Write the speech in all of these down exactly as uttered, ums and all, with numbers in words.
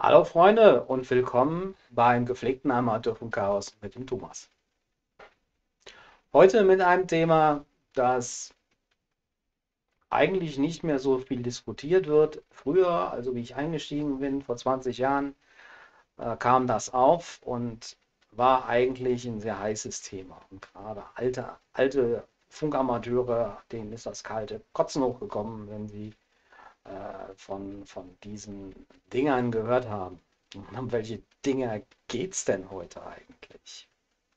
Hallo Freunde und willkommen beim gepflegten Amateurfunkchaos mit dem Thomas. Heute mit einem Thema, das eigentlich nicht mehr so viel diskutiert wird. Früher, also wie ich eingestiegen bin, vor zwanzig Jahren, äh, kam das auf und war eigentlich ein sehr heißes Thema. Und gerade alte, alte Funkamateure, denen ist das kalte Kotzen hochgekommen, wenn sie äh, von, von diesen Dingern gehört haben. Um welche Dinger geht's denn heute eigentlich?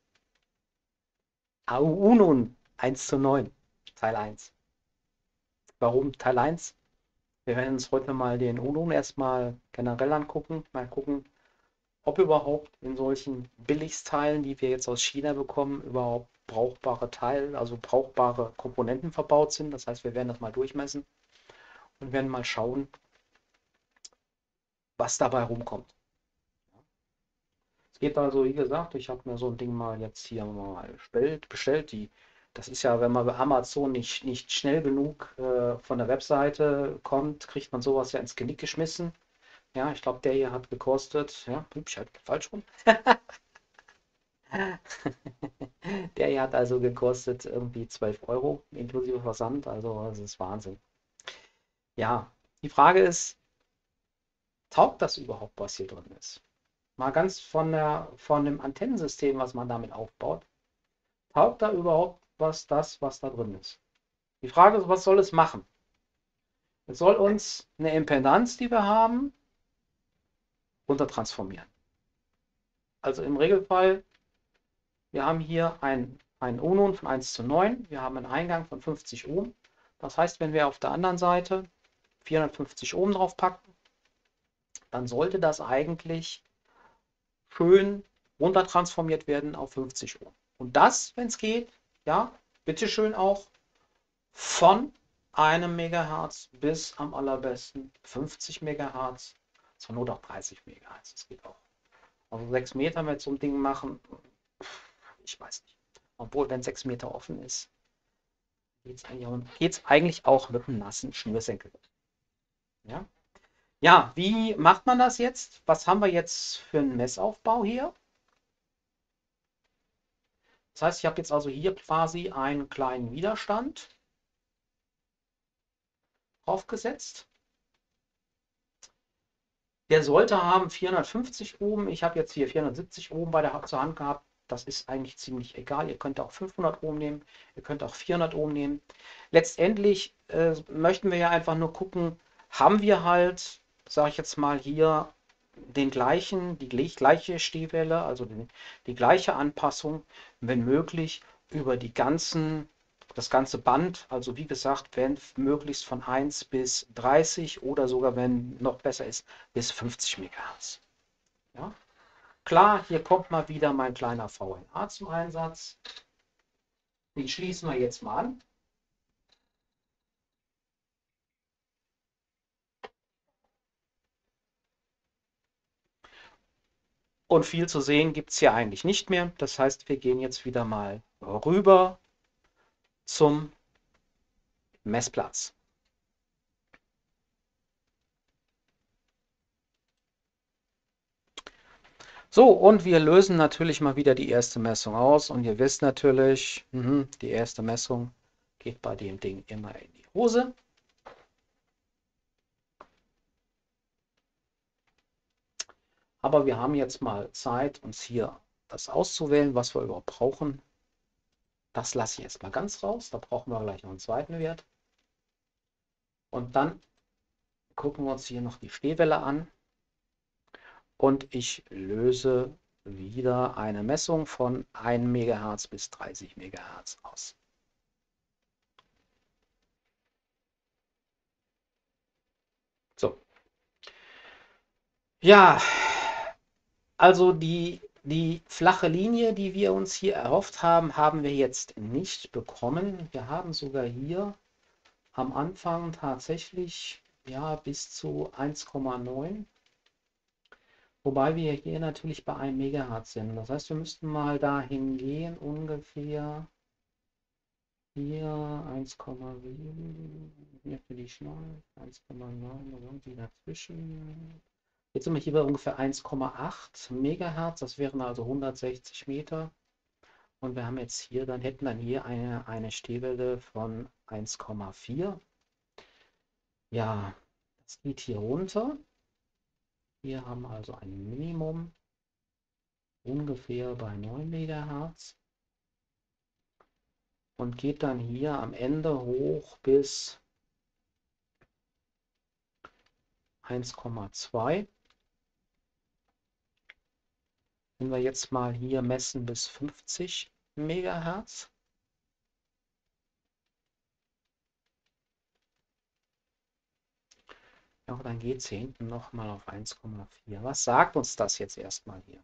Au Uno eins zu neun, Teil eins. Warum Teil eins? Wir werden uns heute mal den Uno erstmal generell angucken. Mal gucken, ob überhaupt in solchen Billigsteilen, die wir jetzt aus China bekommen, überhaupt brauchbare Teile, also brauchbare Komponenten verbaut sind. Das heißt, wir werden das mal durchmessen und werden mal schauen, was dabei rumkommt. Es geht also, wie gesagt, ich habe mir so ein Ding mal jetzt hier mal bestellt. bestellt. Die, das ist ja, wenn man bei Amazon nicht, nicht schnell genug äh, von der Webseite kommt, kriegt man sowas ja ins Genick geschmissen. Ja, ich glaube, der hier hat gekostet, ja, ich halt falsch rum. Der hier hat also gekostet irgendwie zwölf Euro inklusive Versand. Also, das ist Wahnsinn. Ja, die Frage ist, taugt das überhaupt, was hier drin ist? Mal ganz von der, von dem Antennensystem, was man damit aufbaut. Taugt da überhaupt was das, was da drin ist? Die Frage ist, was soll es machen? Es soll uns eine Impedanz, die wir haben, runtertransformieren. Also im Regelfall, wir haben hier ein, ein Unon von eins zu neun, wir haben einen Eingang von fünfzig Ohm. Das heißt, wenn wir auf der anderen Seite vierhundertfünfzig Ohm drauf packen, dann sollte das eigentlich schön runtertransformiert werden auf fünfzig Ohm. Und das, wenn es geht, ja, bitteschön auch von einem Megahertz bis am allerbesten fünfzig Megahertz, zur Not auch dreißig Megahertz. Das geht auch. Also sechs Meter mit so einem Ding machen, ich weiß nicht. Obwohl, wenn sechs Meter offen ist, geht es eigentlich, eigentlich auch mit einem nassen Schnürsenkel. Ja? Ja, wie macht man das jetzt? Was haben wir jetzt für einen Messaufbau hier? Das heißt, ich habe jetzt also hier quasi einen kleinen Widerstand draufgesetzt. Der sollte haben vierhundertfünfzig Ohm. Ich habe jetzt hier vierhundertsiebzig Ohm bei der zur Hand gehabt. Das ist eigentlich ziemlich egal. Ihr könnt auch fünfhundert Ohm nehmen. Ihr könnt auch vierhundert Ohm nehmen. Letztendlich äh, möchten wir ja einfach nur gucken, haben wir halt, sage ich jetzt mal hier, den gleichen, die gleiche Stehwelle, also die, die gleiche Anpassung, wenn möglich, über die ganzen das ganze Band, also wie gesagt, wenn möglichst von eins bis dreißig oder sogar, wenn noch besser ist, bis fünfzig Megahertz. Ja? Klar, hier kommt mal wieder mein kleiner V N A zum Einsatz. Den schließen wir jetzt mal an. Und viel zu sehen gibt es hier eigentlich nicht mehr. Das heißt, wir gehen jetzt wieder mal rüber zum Messplatz. So, und wir lösen natürlich mal wieder die erste Messung aus. Und ihr wisst natürlich, mhm, die erste Messung geht bei dem Ding immer in die Hose. Aber wir haben jetzt mal Zeit, uns hier das auszuwählen, was wir überhaupt brauchen. Das lasse ich jetzt mal ganz raus. Da brauchen wir gleich noch einen zweiten Wert. Und dann gucken wir uns hier noch die Stehwelle an. Und ich löse wieder eine Messung von ein Megahertz bis dreißig Megahertz aus. So. Ja, also die, die flache Linie, die wir uns hier erhofft haben, haben wir jetzt nicht bekommen. Wir haben sogar hier am Anfang tatsächlich ja bis zu eins Komma neun, wobei wir hier natürlich bei einem Megahertz sind. Das heißt, wir müssten mal dahin gehen, ungefähr hier eins Komma sieben, hier für die Schneide, eins Komma neun, irgendwie dazwischen. Jetzt sind wir hier bei ungefähr eins Komma acht Megahertz, das wären also hundertsechzig Meter. Und wir haben jetzt hier, dann hätten dann hier eine, eine Stehwelle von eins Komma vier. Ja, das geht hier runter. Wir haben also ein Minimum ungefähr bei neun Megahertz und geht dann hier am Ende hoch bis eins Komma zwei. Wenn wir jetzt mal hier messen bis fünfzig Megahertz. Ja, dann geht es hier hinten nochmal auf eins Komma vier. Was sagt uns das jetzt erstmal hier?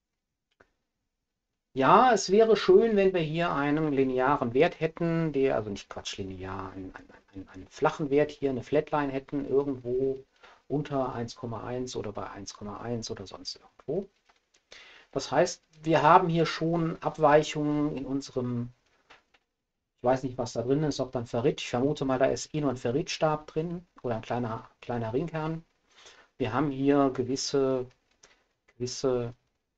Ja, es wäre schön, wenn wir hier einen linearen Wert hätten, der, also nicht Quatsch, linear, einen, einen, einen, einen flachen Wert hier, eine Flatline hätten, irgendwo unter eins Komma eins oder bei eins Komma eins oder sonst irgendwo. Das heißt, wir haben hier schon Abweichungen in unserem, ich weiß nicht, was da drin ist, ob dann Ferrit, ich vermute mal, da ist eh nur ein Ferritstab drin oder ein kleiner, kleiner Ringkern. Wir haben hier gewisse, gewisse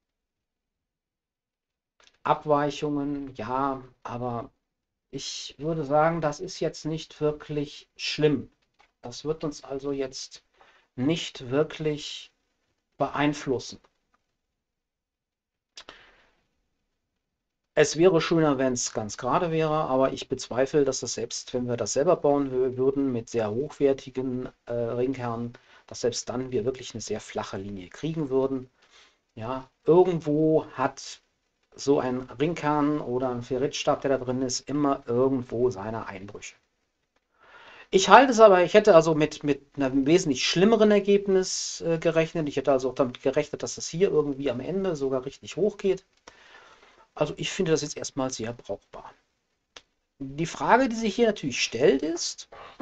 Abweichungen, ja, aber ich würde sagen, das ist jetzt nicht wirklich schlimm. Das wird uns also jetzt nicht wirklich beeinflussen. Es wäre schöner, wenn es ganz gerade wäre, aber ich bezweifle, dass das selbst, wenn wir das selber bauen würden mit sehr hochwertigen äh, Ringkernen, dass selbst dann wir wirklich eine sehr flache Linie kriegen würden. Ja, irgendwo hat so ein Ringkern oder ein Ferritstab, der da drin ist, immer irgendwo seine Einbrüche. Ich halte es aber, ich hätte also mit, mit einem wesentlich schlimmeren Ergebnis äh, gerechnet. Ich hätte also auch damit gerechnet, dass es hier irgendwie am Ende sogar richtig hoch geht. Also ich finde das jetzt erstmal sehr brauchbar. Die Frage, die sich hier natürlich stellt, ist, äh,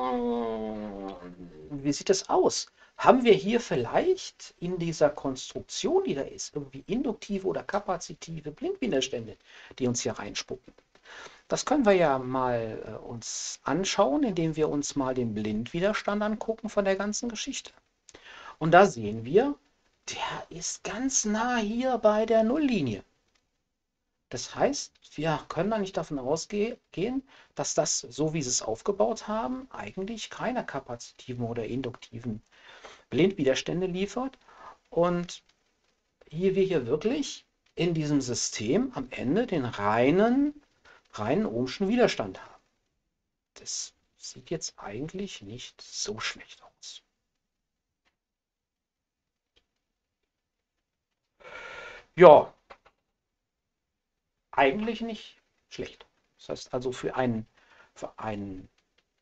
wie sieht das aus? Haben wir hier vielleicht in dieser Konstruktion, die da ist, irgendwie induktive oder kapazitive Blinkwiderstände, die uns hier reinspucken? Das können wir ja mal äh, uns anschauen, indem wir uns mal den Blindwiderstand angucken von der ganzen Geschichte. Und da sehen wir, der ist ganz nah hier bei der Nulllinie. Das heißt, wir können da nicht davon ausgehen, dass das, so wie sie es aufgebaut haben, eigentlich keine kapazitiven oder induktiven Blindwiderstände liefert. Und hier wir hier wirklich in diesem System am Ende den reinen, reinen ohmschen Widerstand haben. Das sieht jetzt eigentlich nicht so schlecht aus. Ja, eigentlich nicht schlecht. Das heißt also für einen, für einen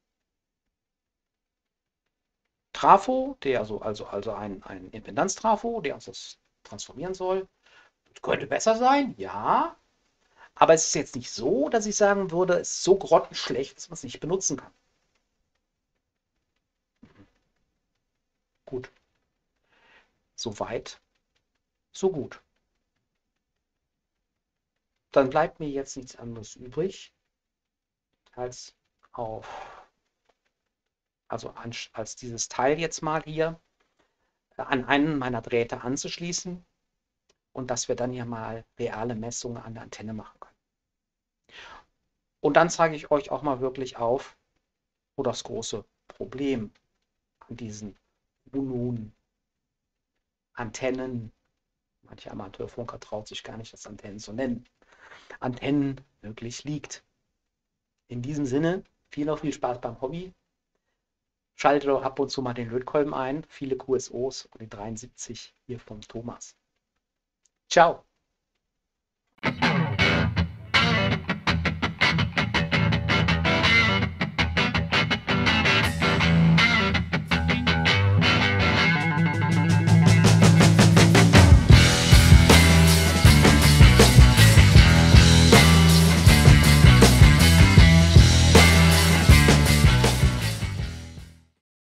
Trafo, der also, also, also ein, ein Impedanztrafo, der uns das transformieren soll, könnte besser sein, ja. Aber es ist jetzt nicht so, dass ich sagen würde, es ist so grottenschlecht, dass man es nicht benutzen kann. Gut, so weit, so gut. Dann bleibt mir jetzt nichts anderes übrig, als auf, also als dieses Teil jetzt mal hier an einen meiner Drähte anzuschließen und dass wir dann hier mal reale Messungen an der Antenne machen können. Und dann zeige ich euch auch mal wirklich auf, wo das große Problem an diesen Unon-Antennen, manche Amateurfunker traut sich gar nicht, das Antennen zu nennen, Antennen wirklich liegt. In diesem Sinne, viel noch viel Spaß beim Hobby. Schaltet doch ab und zu mal den Lötkolben ein. Viele Q S Os und die dreiundsiebzig hier vom Thomas. Ciao!